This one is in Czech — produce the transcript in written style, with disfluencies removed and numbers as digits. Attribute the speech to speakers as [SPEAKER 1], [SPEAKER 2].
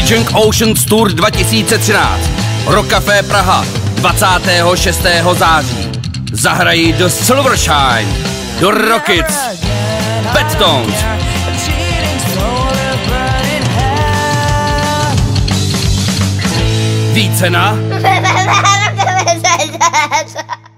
[SPEAKER 1] Viking Oceans Tour 2013. Rock Café Praha 26. září. Zahrají do Silvershine, do Rockets, Pettones. Více na